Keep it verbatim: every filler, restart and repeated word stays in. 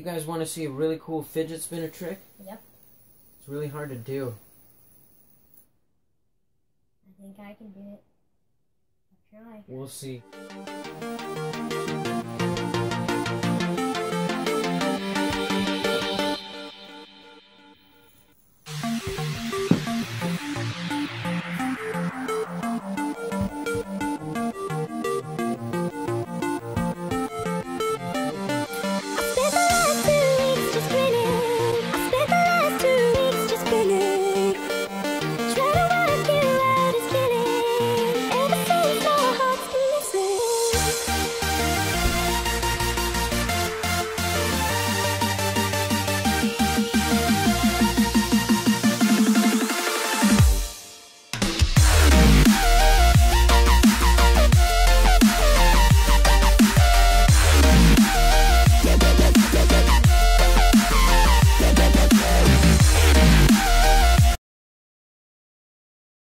you guys want to see a really cool fidget spinner trick? Yep. It's really hard to do. I think I can do it. I'll try. We'll see.